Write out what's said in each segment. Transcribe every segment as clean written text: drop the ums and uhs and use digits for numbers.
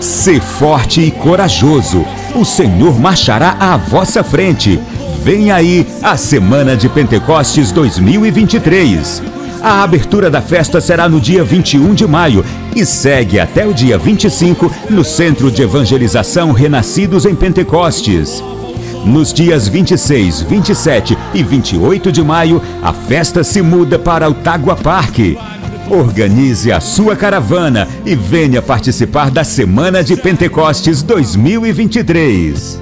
Sê forte e corajoso, o Senhor marchará à vossa frente. Vem aí a Semana de Pentecostes 2023. A abertura da festa será no dia 21 de maio e segue até o dia 25 no Centro de Evangelização Renascidos em Pentecostes. Nos dias 26, 27 e 28 de maio, a festa se muda para o Tagua Parque. Organize a sua caravana e venha participar da Semana de Pentecostes 2023.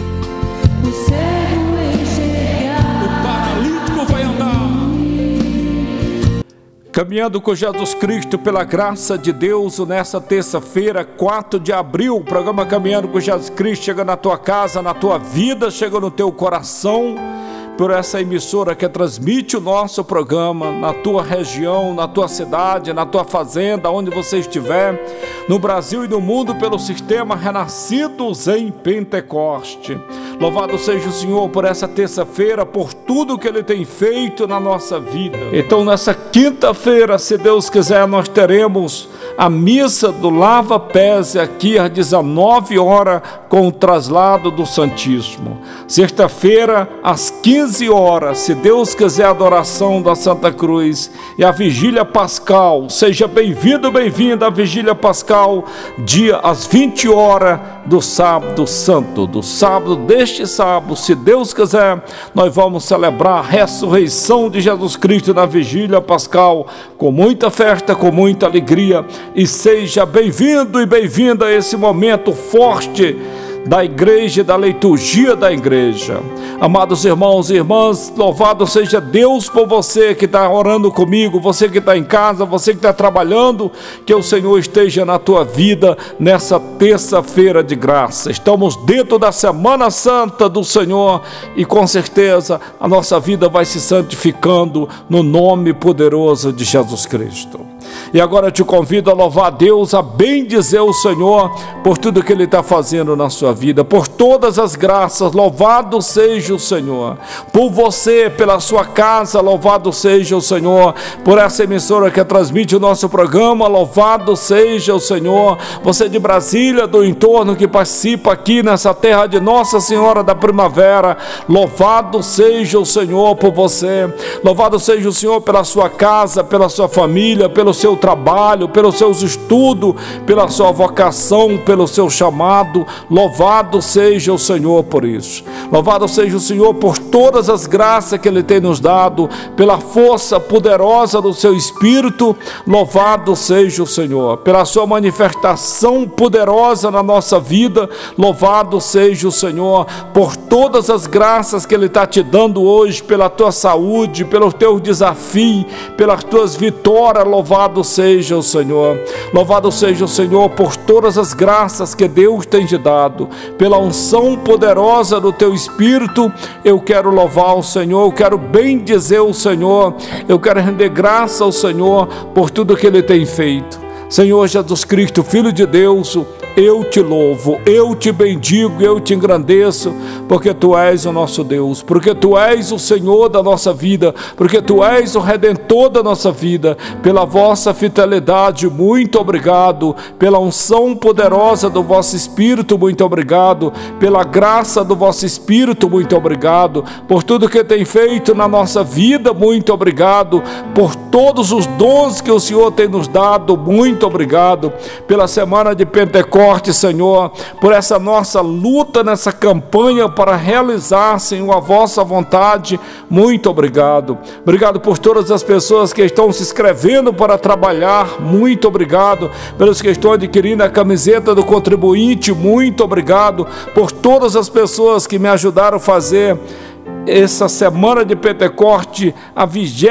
Caminhando com Jesus Cristo pela graça de Deus, nessa terça-feira, 4 de abril, o programa Caminhando com Jesus Cristo chega na tua casa, na tua vida, chega no teu coração, por essa emissora que transmite o nosso programa na tua região, na tua cidade, na tua fazenda, onde você estiver, no Brasil e no mundo, pelo sistema Renascidos em Pentecoste. Louvado seja o Senhor por essa terça-feira, por tudo que Ele tem feito na nossa vida. Então, nessa quinta-feira, se Deus quiser, nós teremos a missa do Lava Pés aqui às 19 horas com o traslado do Santíssimo. Sexta-feira, às 15 horas, se Deus quiser, a adoração da Santa Cruz e a Vigília Pascal. Seja bem-vindo, bem-vinda à Vigília Pascal, dia às 20 horas do Sábado Santo, do sábado deste sábado, se Deus quiser, nós vamos celebrar a ressurreição de Jesus Cristo na Vigília Pascal, com muita festa, com muita alegria, e seja bem-vindo e bem-vinda a esse momento forte da igreja, da liturgia da igreja. Amados irmãos e irmãs, louvado seja Deus por você que está orando comigo, você que está em casa, você que está trabalhando, que o Senhor esteja na tua vida nessa terça-feira de graça. Estamos dentro da Semana Santa do Senhor e com certeza a nossa vida vai se santificando no nome poderoso de Jesus Cristo. E agora eu te convido a louvar a Deus, a bendizer o Senhor por tudo que Ele está fazendo na sua vida, por todas as graças. Louvado seja o Senhor por você, pela sua casa. Louvado seja o Senhor por essa emissora que transmite o nosso programa. Louvado seja o Senhor, você de Brasília, do entorno, que participa aqui nessa terra de Nossa Senhora da Primavera. Louvado seja o Senhor por você. Louvado seja o Senhor pela sua casa, pela sua família, pelo seu trabalho, pelos seus estudos, pela sua vocação, pelo seu chamado. Louvado seja o Senhor por isso. Louvado seja o Senhor por todas as graças que Ele tem nos dado, pela força poderosa do seu Espírito. Louvado seja o Senhor pela sua manifestação poderosa na nossa vida. Louvado seja o Senhor por todas as graças que Ele está te dando hoje, pela tua saúde, pelos teus desafios, pelas tuas vitórias. Louvado seja o Senhor. Louvado seja o Senhor por todas as graças que Deus tem te dado, pela unção poderosa do teu Espírito. Eu quero louvar o Senhor, eu quero bendizer o Senhor, eu quero render graça ao Senhor por tudo que Ele tem feito. Senhor Jesus Cristo, Filho de Deus, eu te louvo, eu te bendigo, eu te engrandeço, porque Tu és o nosso Deus, porque Tu és o Senhor da nossa vida, porque Tu és o Redentor da nossa vida. Pela vossa fidelidade, muito obrigado. Pela unção poderosa do vosso Espírito, muito obrigado. Pela graça do vosso Espírito, muito obrigado. Por tudo que tem feito na nossa vida, muito obrigado. Por todos os dons que o Senhor tem nos dado, muito obrigado. Pela semana de Pentecostes, Senhor, por essa nossa luta nessa campanha para realizar, Senhor, a vossa vontade, muito obrigado. Obrigado por todas as pessoas que estão se inscrevendo para trabalhar, muito obrigado. Pelos que estão adquirindo a camiseta do contribuinte, muito obrigado. Por todas as pessoas que me ajudaram a fazer essa semana de Pentecoste, a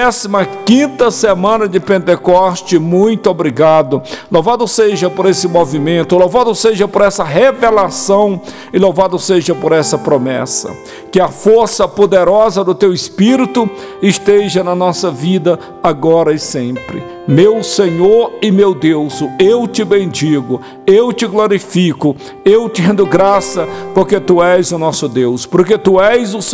25ª semana de Pentecoste, muito obrigado. Louvado seja por esse movimento, louvado seja por essa revelação e louvado seja por essa promessa. Que a força poderosa do Teu Espírito esteja na nossa vida agora e sempre. Meu Senhor e meu Deus, eu te bendigo, eu te glorifico, eu te rendo graça, porque Tu és o nosso Deus, porque Tu és o Senhor,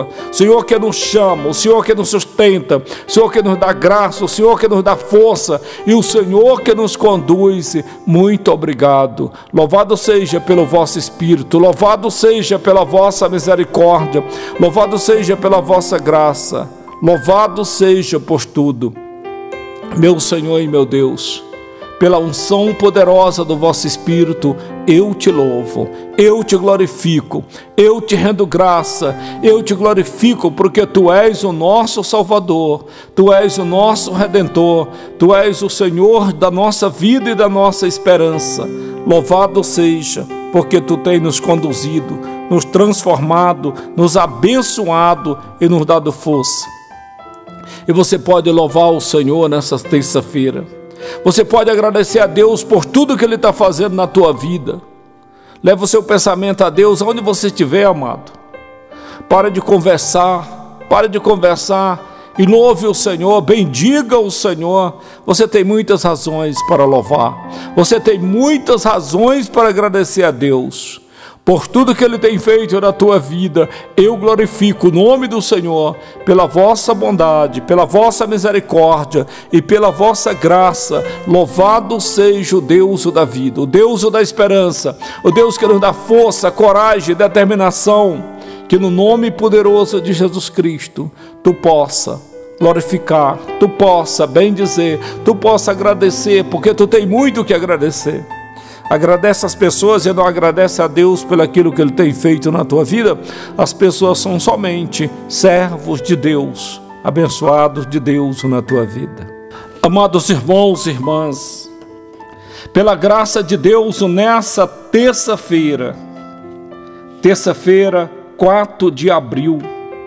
Senhor. O Senhor que nos chama, o Senhor que nos sustenta, o Senhor que nos dá graça, o Senhor que nos dá força e o Senhor que nos conduz. Muito obrigado. Louvado seja pelo vosso Espírito, louvado seja pela vossa misericórdia, louvado seja pela vossa graça, louvado seja por tudo. Meu Senhor e meu Deus, pela unção poderosa do vosso Espírito, eu te louvo, eu te glorifico, eu te rendo graça, eu te glorifico, porque tu és o nosso Salvador, tu és o nosso Redentor, tu és o Senhor da nossa vida e da nossa esperança. Louvado seja, porque tu tens nos conduzido, nos transformado, nos abençoado e nos dado força. E você pode louvar o Senhor nessa terça-feira. Você pode agradecer a Deus por tudo que Ele está fazendo na tua vida. Leva o seu pensamento a Deus onde você estiver, amado. Pare de conversar e louve o Senhor, bendiga o Senhor. Você tem muitas razões para louvar. Você tem muitas razões para agradecer a Deus. Por tudo que Ele tem feito na tua vida, eu glorifico o nome do Senhor, pela vossa bondade, pela vossa misericórdia e pela vossa graça. Louvado seja o Deus da vida, o Deus da esperança, o Deus que nos dá força, coragem, determinação, que no nome poderoso de Jesus Cristo, tu possa glorificar, tu possa bendizer, tu possa agradecer, porque tu tem muito que agradecer. Agradece as pessoas e não agradece a Deus pelo aquilo que Ele tem feito na tua vida. As pessoas são somente servos de Deus, abençoados de Deus na tua vida. Amados irmãos e irmãs, pela graça de Deus, nessa terça-feira, 4 de abril,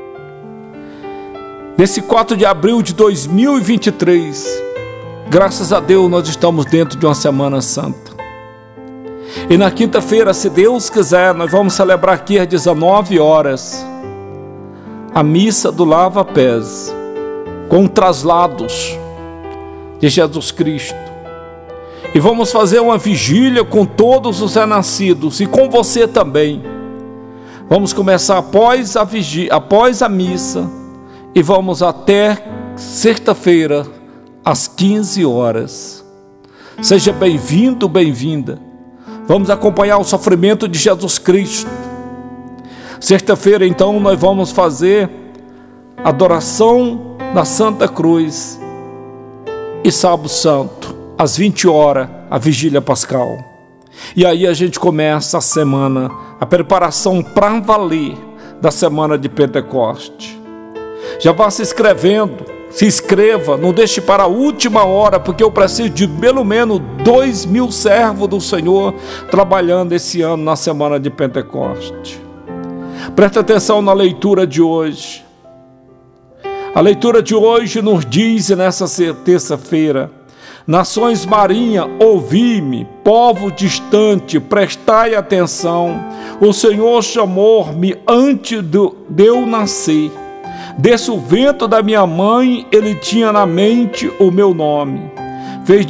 nesse 4 de abril de 2023, graças a Deus nós estamos dentro de uma Semana Santa. E na quinta-feira, se Deus quiser, nós vamos celebrar aqui às 19 horas a missa do lava-pés, com traslados de Jesus Cristo. E vamos fazer uma vigília com todos os renascidos e com você também. Vamos começar após a missa e vamos até sexta-feira às 15 horas. Seja bem-vindo, bem-vinda. Vamos acompanhar o sofrimento de Jesus Cristo. Sexta-feira, então, nós vamos fazer adoração na Santa Cruz. E sábado santo, às 20 horas, a vigília pascal. E aí a gente começa a semana, a preparação para valer da semana de Pentecoste. Já vá se inscrevendo. Se inscreva, não deixe para a última hora, porque eu preciso de pelo menos 2.000 servos do Senhor trabalhando esse ano na semana de Pentecoste. Presta atenção na leitura de hoje. A leitura de hoje nos diz nessa terça-feira: nações marinhas, ouvi-me, povo distante, prestai atenção. O Senhor chamou-me antes de eu nascer. Desde o ventre da minha mãe, Ele tinha na mente o meu nome. Fez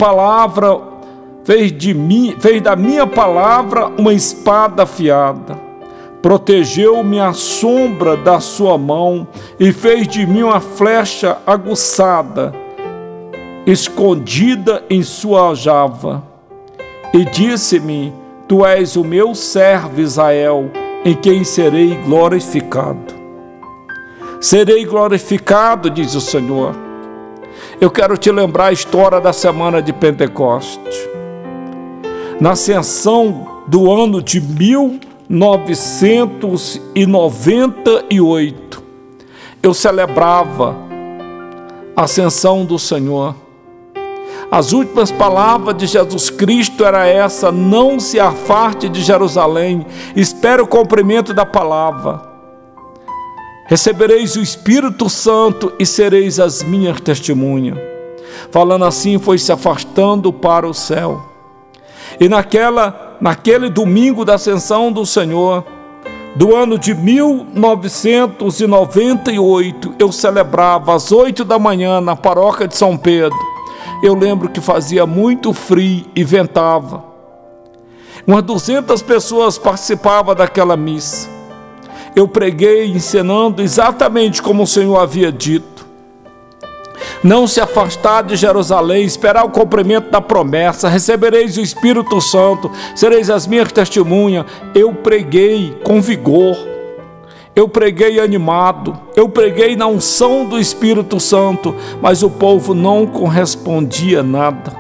da minha palavra uma espada afiada. Protegeu-me à sombra da sua mão e fez de mim uma flecha aguçada, escondida em sua aljava. E disse-me: tu és o meu servo Israel, em quem serei glorificado. Serei glorificado, diz o Senhor. Eu quero te lembrar a história da semana de Pentecoste. Na ascensão do ano de 1998, eu celebrava a ascensão do Senhor. As últimas palavras de Jesus Cristo era essa: não se afaste de Jerusalém, espere o cumprimento da palavra. Recebereis o Espírito Santo e sereis as minhas testemunhas. Falando assim, foi se afastando para o céu. E naquele domingo da ascensão do Senhor, do ano de 1998, eu celebrava às 8 da manhã na paróquia de São Pedro. Eu lembro que fazia muito frio e ventava. Umas 200 pessoas participavam daquela missa. Eu preguei ensinando exatamente como o Senhor havia dito. Não se afastar de Jerusalém, esperar o cumprimento da promessa, recebereis o Espírito Santo, sereis as minhas testemunhas. Eu preguei com vigor, eu preguei animado, eu preguei na unção do Espírito Santo, mas o povo não correspondia nada.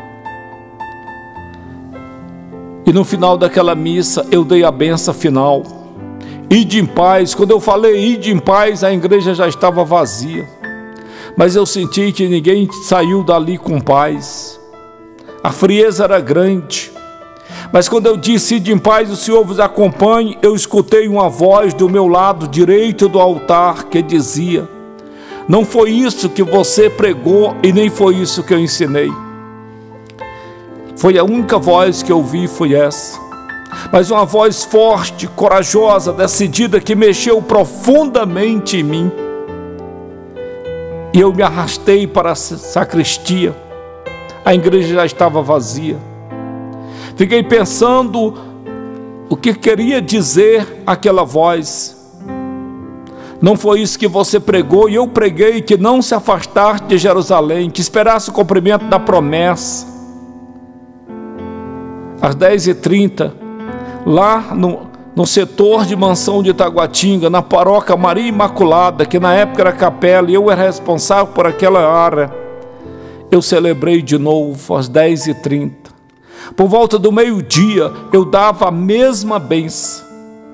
E no final daquela missa eu dei a benção final. Ide em paz. Quando eu falei ide em paz, a igreja já estava vazia. Mas eu senti que ninguém saiu dali com paz. A frieza era grande. Mas quando eu disse ide em paz, o Senhor vos acompanhe, eu escutei uma voz do meu lado direito do altar que dizia: não foi isso que você pregou e nem foi isso que eu ensinei. Foi a única voz que eu ouvi, foi essa. Mas uma voz forte, corajosa, decidida, que mexeu profundamente em mim. E eu me arrastei para a sacristia. A igreja já estava vazia. Fiquei pensando o que queria dizer aquela voz. Não foi isso que você pregou, e eu preguei que não se afastasse de Jerusalém, que esperasse o cumprimento da promessa. Às 10h30, lá no setor de Mansão de Taguatinga, na paróquia Maria Imaculada, que na época era capela, e eu era responsável por aquela área, eu celebrei de novo às 10h30. Por volta do meio-dia, eu dava a mesma bênção.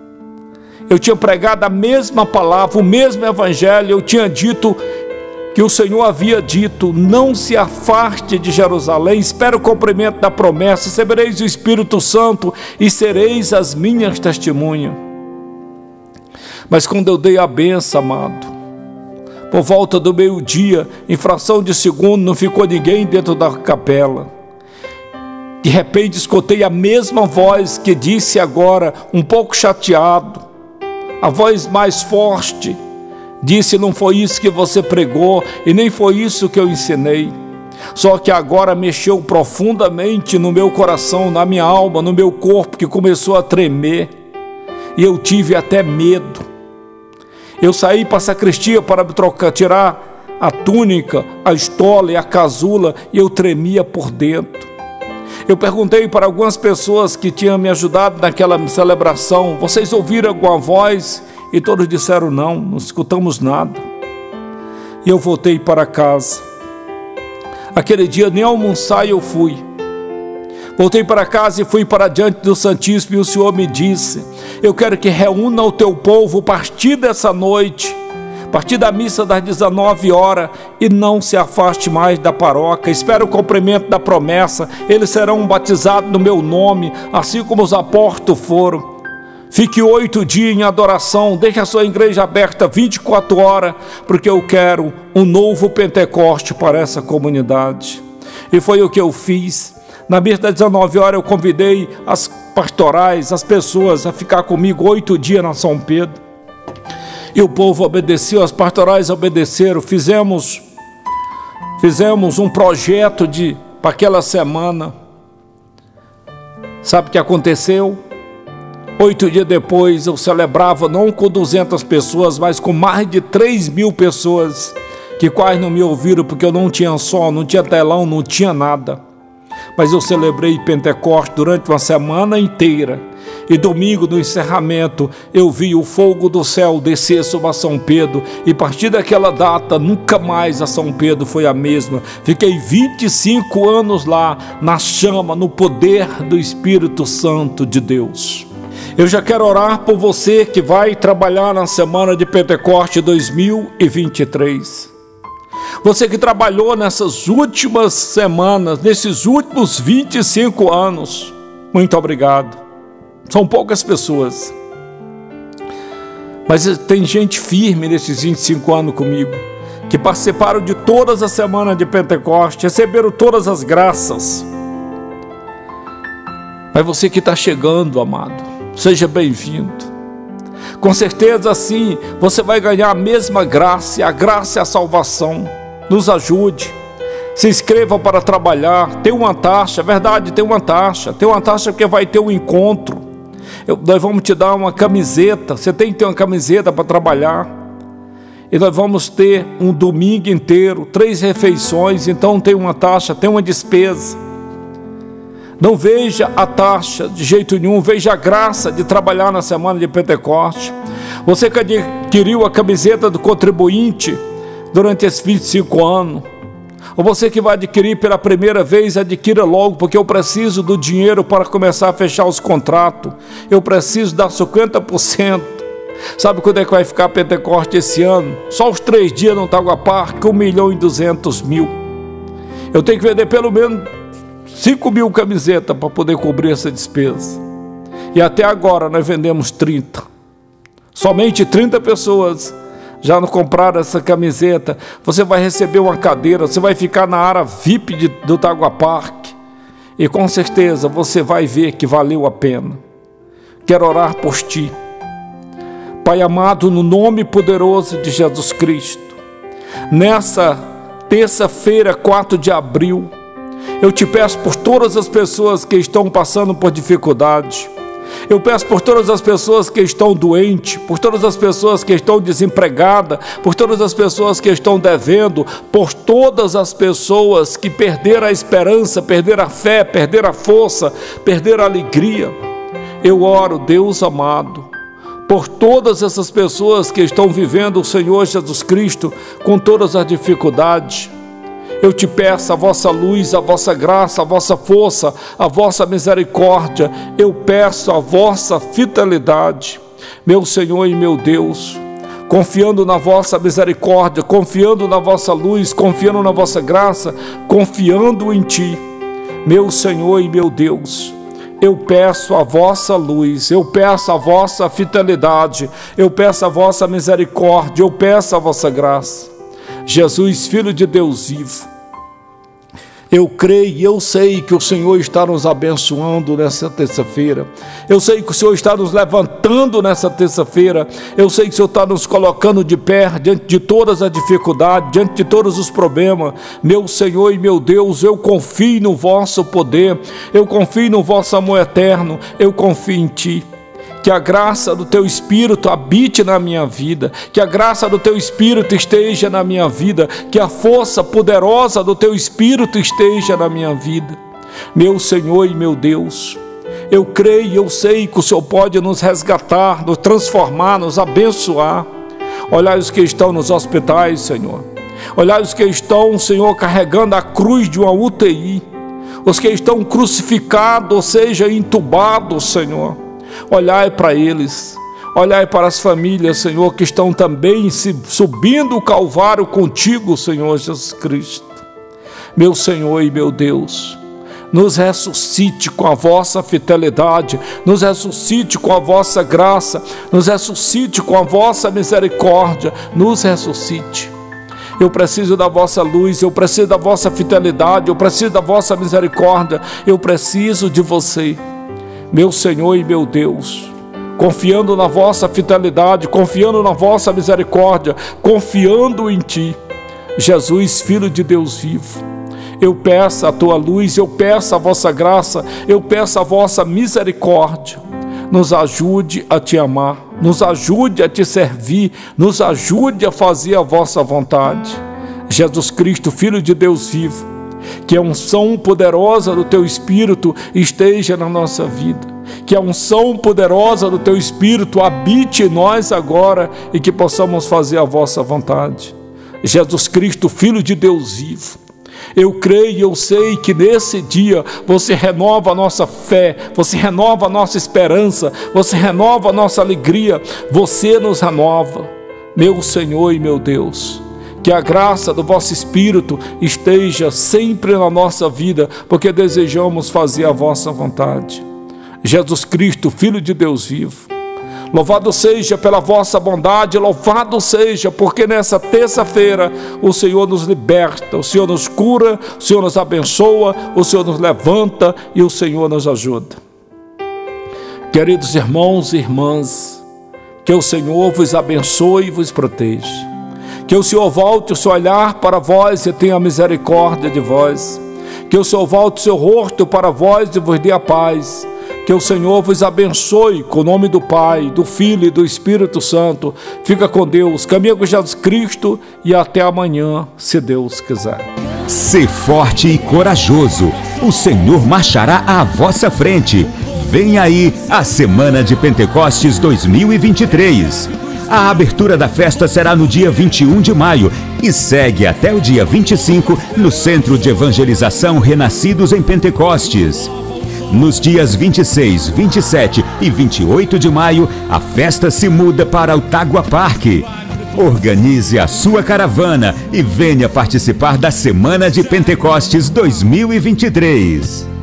Eu tinha pregado a mesma palavra, o mesmo evangelho. Eu tinha dito que o Senhor havia dito: não se afaste de Jerusalém, espere o cumprimento da promessa, recebereis o Espírito Santo e sereis as minhas testemunhas. Mas quando eu dei a benção, amado, por volta do meio-dia, em fração de segundo, não ficou ninguém dentro da capela. De repente escutei a mesma voz que disse agora, um pouco chateado, a voz mais forte, disse: não foi isso que você pregou e nem foi isso que eu ensinei. Só que agora mexeu profundamente no meu coração, na minha alma, no meu corpo, que começou a tremer, e eu tive até medo. Eu saí para a sacristia para me tirar a túnica, a estola e a casula, e eu tremia por dentro. Eu perguntei para algumas pessoas que tinham me ajudado naquela celebração: vocês ouviram alguma voz? E todos disseram: não escutamos nada. E eu voltei para casa. Aquele dia nem almoçar eu fui. Voltei para casa e fui para diante do Santíssimo, e o Senhor me disse: eu quero que reúna o teu povo a partir dessa noite, a partir da missa das 19 horas, e não se afaste mais da paróquia. Espera o cumprimento da promessa. Eles serão batizados no meu nome, assim como os apóstolos foram. Fique 8 dias em adoração, deixe a sua igreja aberta 24 horas, porque eu quero um novo Pentecoste para essa comunidade. E foi o que eu fiz. Na missa das 19 horas eu convidei as pastorais, as pessoas a ficar comigo 8 dias na São Pedro. E o povo obedeceu, as pastorais obedeceram. Fizemos um projeto para aquela semana. Sabe o que aconteceu? 8 dias depois eu celebrava não com 200 pessoas, mas com mais de 3.000 pessoas, que quase não me ouviram, porque eu não tinha som, não tinha telão, não tinha nada. Mas eu celebrei Pentecostes durante uma semana inteira. E domingo, no encerramento, eu vi o fogo do céu descer sobre a São Pedro. E a partir daquela data, nunca mais a São Pedro foi a mesma. Fiquei 25 anos lá, na chama, no poder do Espírito Santo de Deus. Eu já quero orar por você que vai trabalhar na semana de Pentecostes 2023. Você que trabalhou nessas últimas semanas, nesses últimos 25 anos, muito obrigado. São poucas pessoas, mas tem gente firme nesses 25 anos comigo, que participaram de todas as semanas de Pentecostes, receberam todas as graças. Mas você que está chegando, amado, seja bem-vindo. Com certeza, sim, você vai ganhar a mesma graça, a graça e a salvação. Nos ajude, se inscreva para trabalhar. Tem uma taxa, é verdade, tem uma taxa porque vai ter um encontro. Nós vamos te dar uma camiseta. Você tem que ter uma camiseta para trabalhar. E nós vamos ter um domingo inteiro, 3 refeições. Então tem uma taxa, tem uma despesa. Não veja a taxa de jeito nenhum. Veja a graça de trabalhar na semana de Pentecoste. Você que adquiriu a camiseta do contribuinte durante esses 25 anos, ou você que vai adquirir pela primeira vez, adquira logo, porque eu preciso do dinheiro para começar a fechar os contratos. Eu preciso dar 50%. Sabe quando é que vai ficar a Pentecoste esse ano? Só os 3 dias no Tágua Parque, 1.200.000. Eu tenho que vender pelo menos 5.000 camisetas para poder cobrir essa despesa. E até agora nós vendemos 30. Somente 30 pessoas já não compraram essa camiseta. Você vai receber uma cadeira, você vai ficar na área VIP do Tágua Parque. E com certeza você vai ver que valeu a pena. Quero orar por ti. Pai amado, no nome poderoso de Jesus Cristo, nessa terça-feira, 4 de abril, eu te peço por todas as pessoas que estão passando por dificuldade. Eu peço por todas as pessoas que estão doentes, por todas as pessoas que estão desempregadas, por todas as pessoas que estão devendo, por todas as pessoas que perderam a esperança, perderam a fé, perderam a força, perderam a alegria. Eu oro, Deus amado, por todas essas pessoas que estão vivendo o Senhor Jesus Cristo com todas as dificuldades. Eu te peço a vossa luz, a vossa graça, a vossa força, a vossa misericórdia. Eu peço a vossa fidelidade, meu Senhor e meu Deus, confiando na vossa misericórdia, confiando na vossa luz, confiando na vossa graça, confiando em ti, meu Senhor e meu Deus. Eu peço a vossa luz, eu peço a vossa fidelidade, eu peço a vossa misericórdia, eu peço a vossa graça. Jesus, Filho de Deus vivo, eu creio e eu sei que o Senhor está nos abençoando nessa terça-feira. Eu sei que o Senhor está nos levantando nessa terça-feira. Eu sei que o Senhor está nos colocando de pé diante de todas as dificuldades, diante de todos os problemas. Meu Senhor e meu Deus, eu confio no vosso poder, eu confio no vosso amor eterno, eu confio em ti. Que a graça do teu Espírito habite na minha vida, que a graça do teu Espírito esteja na minha vida, que a força poderosa do teu Espírito esteja na minha vida. Meu Senhor e meu Deus, eu creio e eu sei que o Senhor pode nos resgatar, nos transformar, nos abençoar. Olhai os que estão nos hospitais, Senhor. Olhai os que estão, Senhor, carregando a cruz de uma UTI. Os que estão crucificados, ou seja, entubados, Senhor. Olhai para eles, olhai para as famílias, Senhor, que estão também subindo o Calvário contigo, Senhor Jesus Cristo. Meu Senhor e meu Deus, nos ressuscite com a vossa fidelidade, nos ressuscite com a vossa graça, nos ressuscite com a vossa misericórdia, nos ressuscite. Eu preciso da vossa luz, eu preciso da vossa fidelidade, eu preciso da vossa misericórdia, eu preciso de você. Meu Senhor e meu Deus, confiando na vossa fidelidade, confiando na vossa misericórdia, confiando em ti, Jesus, Filho de Deus vivo, eu peço a tua luz, eu peço a vossa graça, eu peço a vossa misericórdia. Nos ajude a te amar, nos ajude a te servir, nos ajude a fazer a vossa vontade. Jesus Cristo, Filho de Deus vivo, que a unção poderosa do teu Espírito esteja na nossa vida, que a unção poderosa do teu Espírito habite em nós agora e que possamos fazer a vossa vontade. Jesus Cristo, Filho de Deus vivo, eu creio e eu sei que nesse dia você renova a nossa fé, você renova a nossa esperança, você renova a nossa alegria, você nos renova, meu Senhor e meu Deus. Que a graça do vosso Espírito esteja sempre na nossa vida, porque desejamos fazer a vossa vontade. Jesus Cristo, Filho de Deus vivo, louvado seja pela vossa bondade, louvado seja, porque nessa terça-feira o Senhor nos liberta, o Senhor nos cura, o Senhor nos abençoa, o Senhor nos levanta e o Senhor nos ajuda. Queridos irmãos e irmãs, que o Senhor vos abençoe e vos proteja. Que o Senhor volte o seu olhar para vós e tenha misericórdia de vós. Que o Senhor volte o seu rosto para vós e vos dê a paz. Que o Senhor vos abençoe, com o nome do Pai, do Filho e do Espírito Santo. Fica com Deus, caminha com Jesus Cristo e até amanhã, se Deus quiser. Ser forte e corajoso, o Senhor marchará à vossa frente. Vem aí a Semana de Pentecostes 2023. A abertura da festa será no dia 21 de maio e segue até o dia 25 no Centro de Evangelização Renascidos em Pentecostes. Nos dias 26, 27 e 28 de maio, a festa se muda para o Tagua Parque. Organize a sua caravana e venha participar da Semana de Pentecostes 2023.